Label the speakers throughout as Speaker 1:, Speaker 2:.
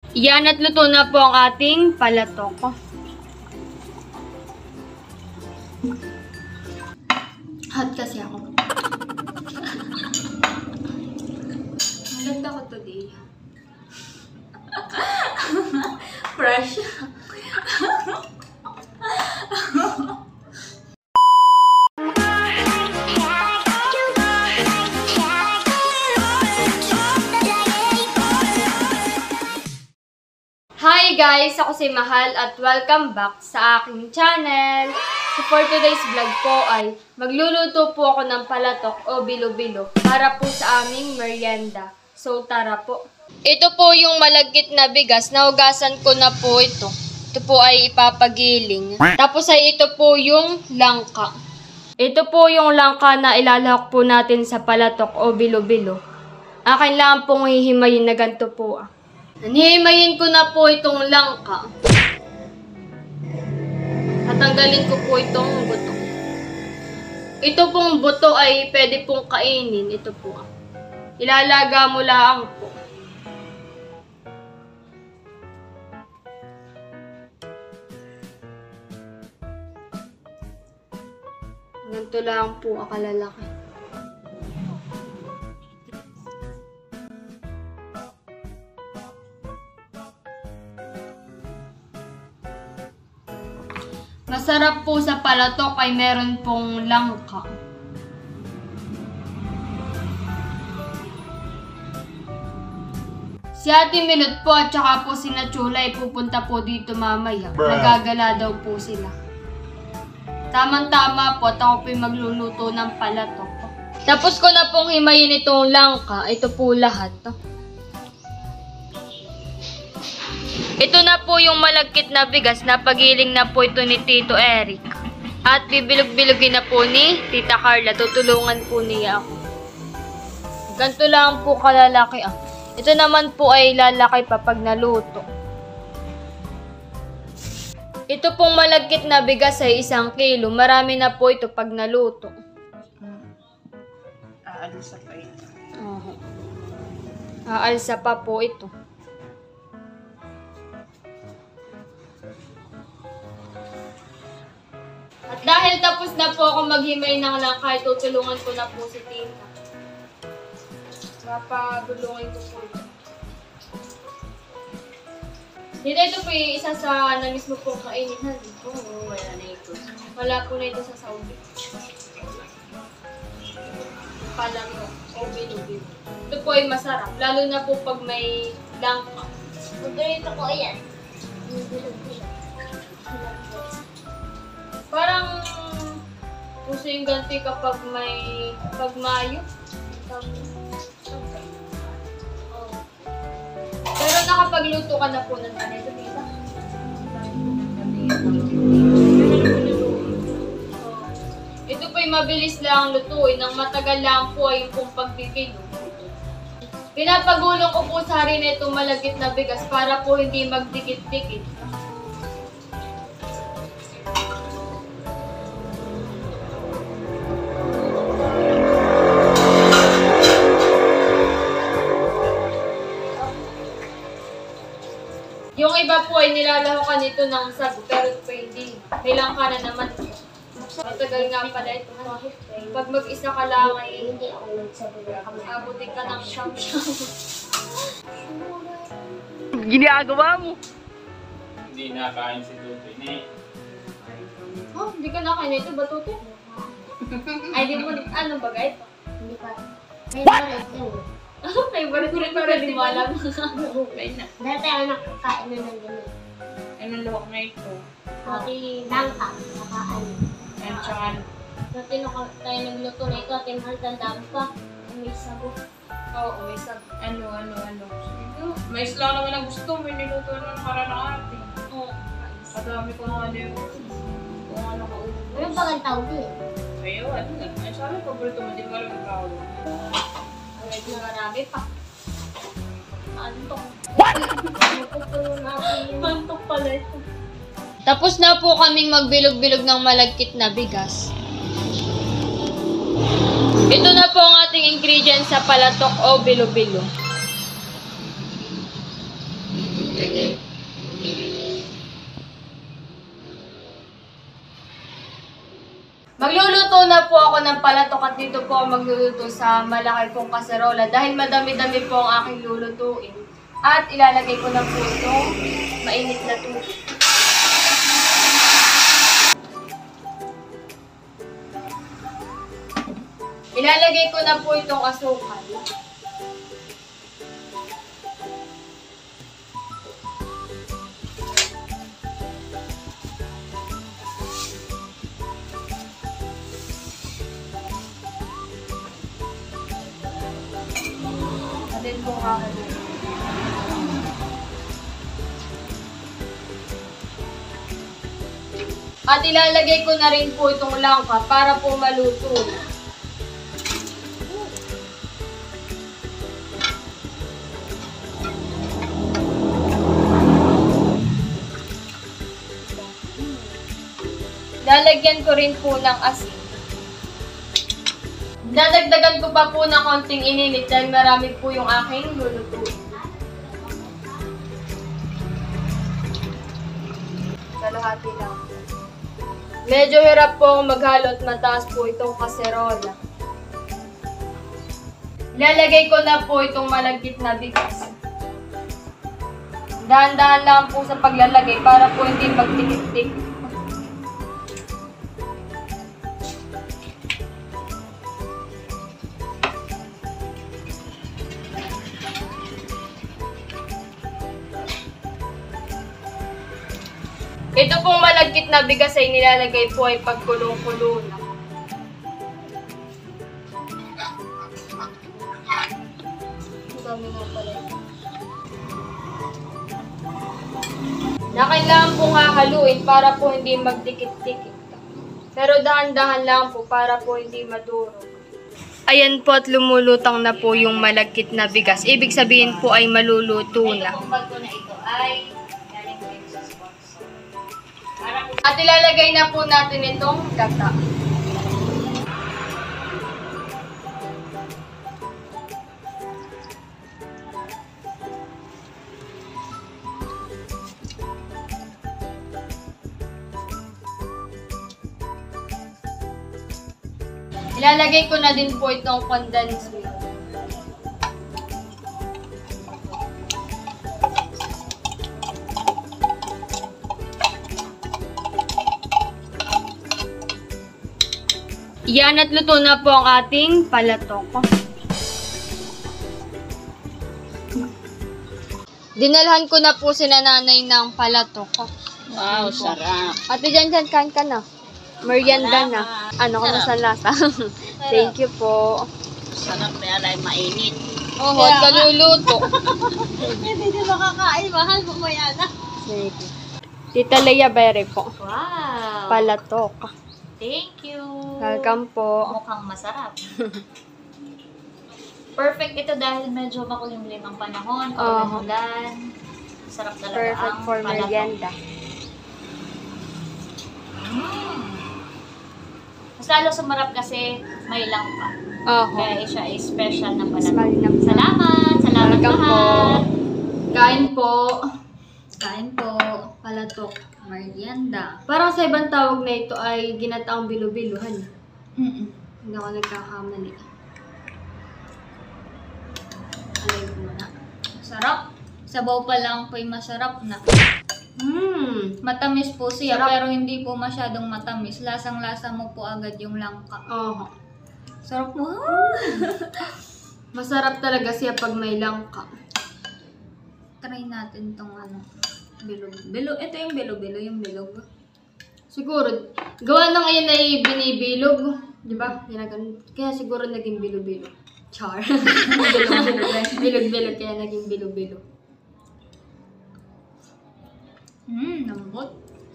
Speaker 1: Yan at luto na po ang ating palatok. Hot kasi ako. Maganda ko today. Fresh. Hi guys! Ako si Mahal at welcome back sa aking channel. So for today's vlog po ay magluluto po ako ng palatok o bilo-bilo para po sa aming merienda. So tara po. Ito po yung malagkit na bigas. Nahugasan ko na po ito. Ito po ay ipapagiling. Tapos ay ito po yung langka. Ito po yung langka na ilalahok po natin sa palatok o bilo-bilo. Akin lang pong hihimayin na ganito po. Hihimayin ko na po itong langka. Tatanggalin ko po itong buto. Ito pong buto ay pwede pong kainin. Ito po. Ilalaga mo lang po. Ganito lang po kalalaki. Masarap po sa palatok ay meron pong langka. Si Ate Milot po at saka po si Nachula ay pupunta po dito mamaya. Nagagala daw po sila. Tamang-tama po at ako po magluluto ng palatok. Tapos ko na pong himayin itong langka. Ito po lahat. Ito na po yung malagkit na bigas na pagiling na po ito ni Tito Eric. At bibilog-bilogin na po ni Tita Carla. Tutulungan po niya ako. Ganito lang po kalalaki. Ito naman po ay lalaki pa pag naluto. Ito pong malagkit na bigas ay 1 kilo. Marami na po ito pag naluto.
Speaker 2: Aalsa pa ito.
Speaker 1: Aalsa pa po ito. At dahil tapos na po ako maghimay ng langka, tutulungan ko na po si Tita. Papagulungin ko po ito. Tita, ito po yung isa sa namis mo pong kainin.
Speaker 2: Oo, wala na ito.
Speaker 1: Wala po na ito sa Saudi. Palato o bilo-bilo. Ito po ay masarap, lalo na po pag may langka.
Speaker 3: Paborito ko yan.
Speaker 1: Parang puso yung ganti kapag may pagmayo. Pero nakapagluto ka na po ng ganito, Tita? Ito po yung mabilis lang lutuin. Ang matagal lang po ay yung pong pagpipilo. Pinapagulong ko po sa harina itong malagkit na bigas para po hindi magdikit-dikit. Yung iba po ay nilalahokan ito ng sago, pero ito po hindi. May langka na naman po. Matagal nga pala ito. Pag mag-isa ka lang ay
Speaker 3: Hindi ako nagsabi na kami.
Speaker 1: abutin ka ng siyam-siyam.
Speaker 2: Ginagawa mo.
Speaker 4: Hindi nakain si Tutoy ni.
Speaker 1: Oh, hindi ka nakain ito ba, Tutoy? Ay, di mo, ano ba guys?
Speaker 3: Hindi pa. May barit yun.
Speaker 1: Favorite rin pero di mo alam.
Speaker 2: Okay na.
Speaker 3: Dati ako nakakain na ng ganun.
Speaker 2: Anong lawak na ito?
Speaker 3: Pati langka, nakakaan.
Speaker 2: And tsaka
Speaker 3: Dati tayo nagluto na ito, ating haldandaan pa. May sabo.
Speaker 1: Oo, may sabi.
Speaker 2: ano. May isla naman ang gusto. May niluto ng karanakati.
Speaker 1: Oo.
Speaker 2: Kadami ko nga din. Kung ano ka ulo.
Speaker 3: Ano ba ang tawag yun?
Speaker 2: Ayaw, ano nga. Ay, sabi, paborito mo. Di ko alam ang tawag.
Speaker 1: Medyo marami pa.
Speaker 3: Antok.
Speaker 1: Pantok pala ito. Tapos na po kaming magbilog-bilog ng malagkit na bigas. Ito na po ang ating ingredients sa palatok o bilo-bilo. Magluluto na po ako ng palatok at dito po ako magluluto sa malaki kong kaserola dahil madami-dami po ang aking lulutuin. At ilalagay ko na po itong mainit na tubig. Ilalagay ko na po itong asukal. Atin po kakalit. At ilalagay ko na rin po itong langka para po maluto. Lalagyan ko rin po ng asin. Dadagdagan ko pa po ng konting ininit dahil marami po yung aking lulutuin. Kalahati lang. Medyo hirap po akong maghalo at mataas po itong kaserola. Ilalagay ko na po itong malagkit na bigas. Dahan-dahan lang po sa paglalagay para po hindi magtikit-tikit. Ito pong malagkit na bigas ay nilalagay po ay pagkulong-kulo na. Dami nga pala. Kailangan pong hahaluin para po hindi magdikit-dikit. Pero dahan-dahan lang po para po hindi madurog. Ayan po at lumulutang na po yung malagkit na bigas. Ibig sabihin po ay maluluto na.
Speaker 3: Itong bag ko na ito ay galing ko yung sa sponsor.
Speaker 1: At ilalagay na po natin itong gata. Ilalagay ko na din po itong condensed milk. Yan at luto na po ang ating palatok. Dinalhan ko na po si nanay ng palatok.
Speaker 3: Wow, sarap.
Speaker 1: Ate, dyan, kain ka na. Merienda na. Ano, kumusta ang lasa? Thank you po.
Speaker 3: Sarap na yan ay mainit.
Speaker 1: Oh, at kaluluto.
Speaker 3: Hindi din makakain. Mahal mo mo yan.
Speaker 1: Sige. Tita Leia Bere po.
Speaker 3: Wow.
Speaker 1: Palatok.
Speaker 3: Thank you.
Speaker 1: Welcome po.
Speaker 3: Mukhang masarap. Perfect ito dahil medyo makulimlim ang panahon. Ulan. Sarap talaga
Speaker 1: Perfect
Speaker 3: ang
Speaker 1: for
Speaker 3: palatok.
Speaker 1: merienda.
Speaker 3: Mas lalo sumarap kasi may langka.
Speaker 1: Oho.
Speaker 3: Kaya siya ay special na palatok.
Speaker 1: Smile na po.
Speaker 3: Salamat! Salamat
Speaker 1: Welcome po.
Speaker 3: lahat!
Speaker 1: Kain po.
Speaker 3: Kain po. Palatok. Merienda.
Speaker 1: Parang sa ibang tawag na ito ay ginataang bilo-biluhan. Hindi ako nagkakamali. Alay ko muna.
Speaker 3: Sarap. Sabaw pa lang po'y masarap na. Matamis po siya,
Speaker 1: Sarap.
Speaker 3: pero hindi po masyadong matamis. Lasang-lasa mo po agad yung langka.
Speaker 1: Oho.
Speaker 3: Sarap mo.
Speaker 1: Masarap talaga siya pag may langka.
Speaker 3: Try natin tong ano. Bilog. Bilog. Ito yung bilog-bilog. Yung bilog.
Speaker 1: Siguro, gawa ng iyan ay binibilog. Di ba? Kaya siguro naging bilo-bilo. Char. Bilog-bilog kaya naging bilo-bilo.
Speaker 3: Lambot.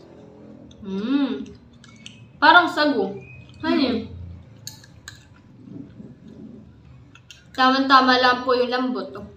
Speaker 1: Parang sago. Hani. Tama-tama lang po yung lambot. Oh.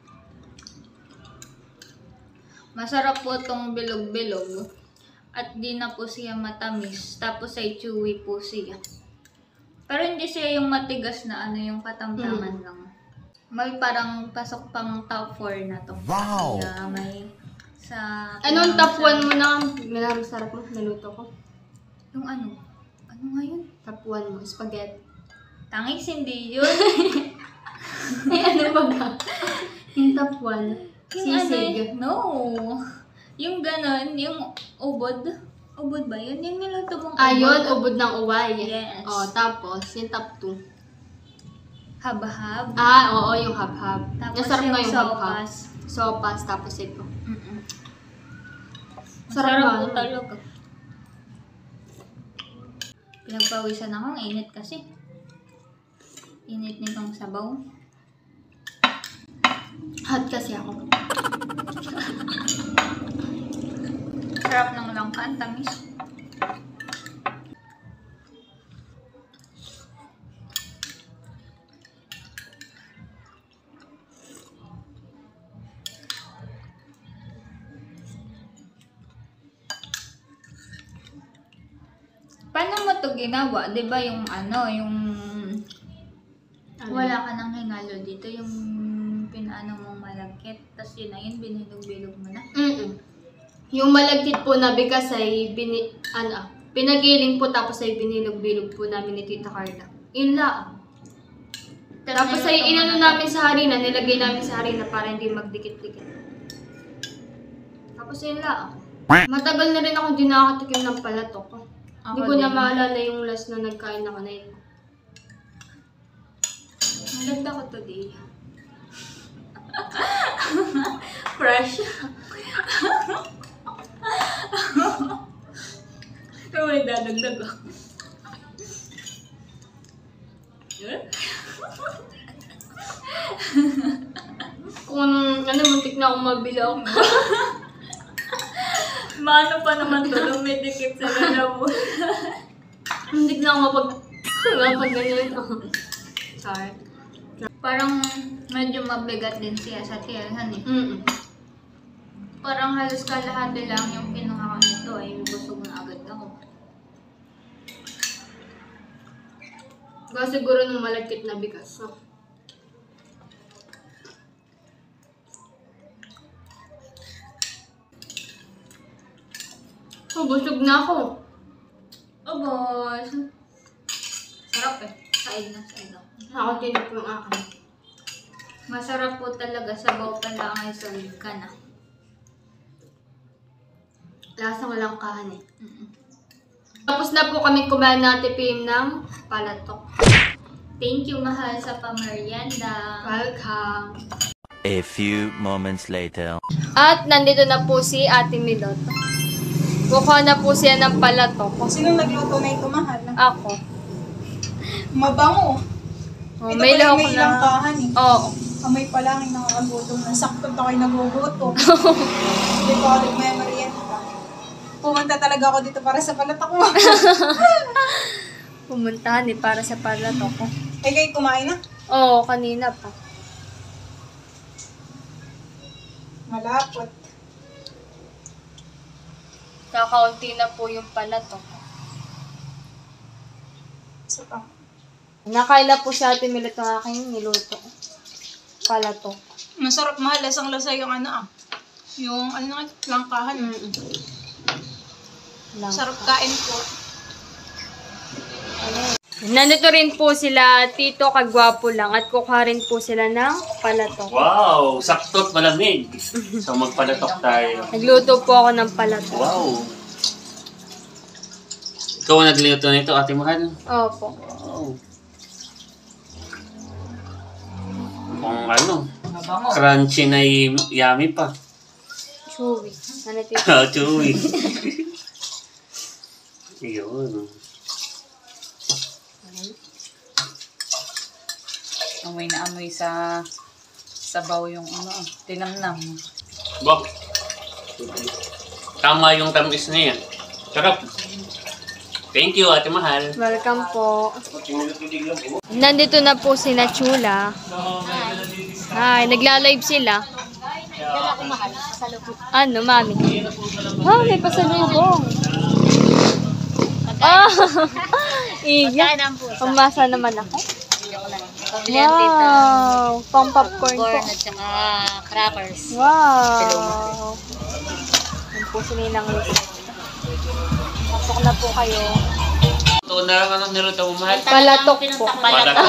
Speaker 3: Masarap po tong bilog-bilog. At di na po siya matamis. Tapos ay chewy po siya. Pero hindi siya yung matigas na ano, yung katamtaman lang. May parang pasok pang top 4 na to.
Speaker 5: Wow!
Speaker 3: Kaya may Sa
Speaker 1: Anong top 1 mo na masarap mo? Naluto ko.
Speaker 3: Yung ano? Ano nga yun?
Speaker 1: Top 1 mo, spaghetti.
Speaker 3: Tangis, hindi yun.
Speaker 1: Ay, ano ba ka? Yung top 1.
Speaker 3: Yung ano
Speaker 1: Sisig.
Speaker 3: yun? No. Yung ganon, yung ubod. Ubod ba yun? Yung niluto mong ubod.
Speaker 1: Ayun, ubod ng uway.
Speaker 3: Yes.
Speaker 1: Oh, tapos, yung top 2.
Speaker 3: Hab-hab.
Speaker 1: Oo, yung hab-hab.
Speaker 3: Tapos
Speaker 1: Nasarap na yung hab-hab.
Speaker 3: sopas.
Speaker 1: Sopas, tapos ito.
Speaker 3: Mm-mm.
Speaker 1: Sarap
Speaker 3: Sarap
Speaker 1: nga.
Speaker 3: po talaga. Pinagpawisan ako, ang init kasi. Init nitong sabaw.
Speaker 1: Hot kasi ako.
Speaker 3: Sarap ng langka, ang tamis. Paano mo to ginawa? 'Di ba yung ano, yung wala ka nang hinalo dito, yung pinaano mong malagkit, tapos yun na yun, binilog-bilog mo na.
Speaker 1: Yung malagkit po na bigas ay pinagiling po tapos ay binilog-bilog po namin ni Tita Carla. Yun lang. Tapos ay inano namin sa harina, nilagay namin sa harina para hindi magdikit-dikit. Tapos yun lang. Matagal na rin ako hindi nakakatikim ng palatok. Hindi ko na maalala yung last na nagkain ako na yun.
Speaker 3: Ang ganda ko today. Fresh. Ito may dadagdag ako.
Speaker 1: Kung muntik na akong mabilaw.
Speaker 3: Mano pa naman to, lumidikit sa lalawo.
Speaker 1: Muntik na ako mapag-ganyan. Sorry.
Speaker 3: Parang medyo mabigat din siya sa tiyahan eh. Parang halos kalahati lang yung kinuha ko nito ay busog na agad ako.
Speaker 1: Baka siguro nung malagkit na bigas. Busog na ako.
Speaker 3: Oh, boss. Sarap eh. Said na.
Speaker 1: Ako tinip yung akin.
Speaker 3: Masarap po talaga. Sabaw pa lang ay solid ka na.
Speaker 1: Lasang walang kahan eh. Tapos na po kami kumain na tipim ng palatok.
Speaker 3: Thank you, mahal, sa pamerienda.
Speaker 1: Welcome.
Speaker 5: A few moments later.
Speaker 1: At nandito na po si Ate Milot. Kukuha na po siya ng palatok.
Speaker 2: Sino nagluto na ito, mahal?
Speaker 1: Ako.
Speaker 2: Mabango.
Speaker 1: Oh,
Speaker 2: Ito
Speaker 1: may
Speaker 2: pala
Speaker 1: lahok
Speaker 2: may
Speaker 1: na.
Speaker 2: langkahan eh.
Speaker 1: Oo.
Speaker 2: Amoy pa lang yung nakakagutom na. Sakto pa kayo nagugutom. Hindi ko ulit may merienda. Pumunta talaga ako dito para sa palatak mo.
Speaker 1: Pumuntahan eh para sa palatok ko.
Speaker 2: Eh, kayo kumain na?
Speaker 1: Oo, kanina pa.
Speaker 2: Malapot.
Speaker 1: Kakaunti na po yung palatok.
Speaker 2: Isa pa.
Speaker 1: Nakaila po si Ate Milot ng aking niluto. Palatok.
Speaker 2: Masarap, mahal. Lasang-lasa yung ano ah. Yung ano nga, langkahan. Sarap kain po.
Speaker 1: Nandito rin po sila, Tito Kagwapo lang, at kukuha rin po sila ng palatok.
Speaker 4: Wow! Sakto't malamig. So magpalatok tayo.
Speaker 1: Nagluto po ako ng palatok.
Speaker 4: Wow! Ikaw ang nagluto nito, ate mahal.
Speaker 1: Opo.
Speaker 4: Wow! Kung ano, crunchy na yummy pa.
Speaker 1: Chewy. Ano tito?
Speaker 4: Chewy. Iyon.
Speaker 6: Amoy na amoy sa sabaw yung ano, tinamnam.
Speaker 4: Bak. Tama yung tamis niya. Sarap. Thank you, ate mahal.
Speaker 1: Welcome po. Nandito na po si Nachula. Hi, nagla-live sila. Ano, mami? Ah, may pasalubong. Ah, iya. Pumasa naman ako. Wow, pang popcorn po.
Speaker 6: At saka crackers.
Speaker 1: Wow. po si Ninang Lisa. Pasok na po kayo.
Speaker 4: Ito na lang ano niluto mo, mahal.
Speaker 1: Palatok po.
Speaker 4: Palatok.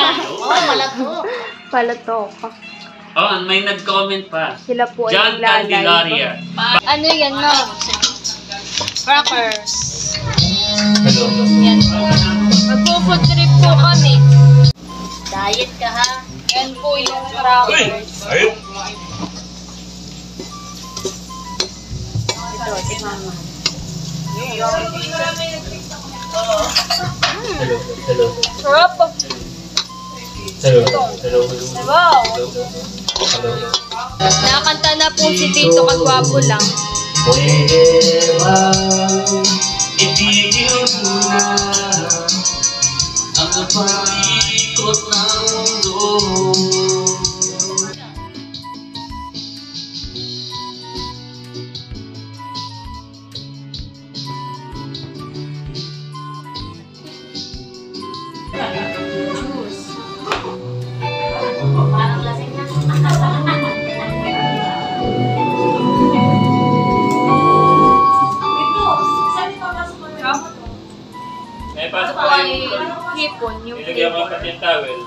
Speaker 1: Palatok.
Speaker 4: Oh, may nag-comment pa.
Speaker 1: Sila po ay
Speaker 4: John
Speaker 1: naglalay.
Speaker 4: Candelaria.
Speaker 1: Ano yan, ma'am?
Speaker 3: Crackers.
Speaker 4: Hello.
Speaker 1: Yan po. Magpo-food trip po kami.
Speaker 3: Diet ka ha?
Speaker 1: Yan po yung crackers.
Speaker 4: Ayun.
Speaker 3: Ito, si mama.
Speaker 4: Hello.
Speaker 1: Sarap. Wow. Nakakanta na po si Tito Kagwapo lang.
Speaker 4: Pwede ba itigil mo na ang paikot ng mundo? May
Speaker 1: Ito
Speaker 4: pasok
Speaker 1: po ay hipon, yung
Speaker 4: Ilagyan mo
Speaker 1: flavor.
Speaker 4: pati yung towel.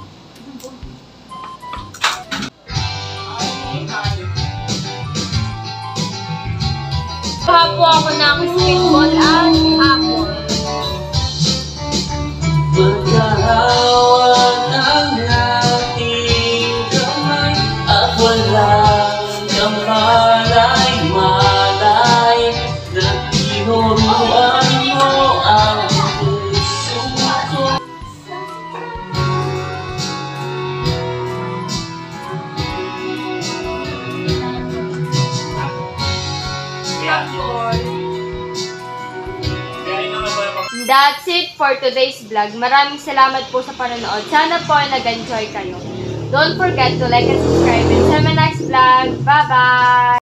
Speaker 1: Kuha po ako ng speedball at apple.
Speaker 4: Magkahawan ang ating kamay at walang kamalay-malay na tinuruan mo ang puso ko.
Speaker 1: That's it for today's vlog. Maraming salamat po sa panonood. Sana po ay nag-enjoy kayo. Don't forget to like and subscribe and see you in my next vlog. Bye-bye!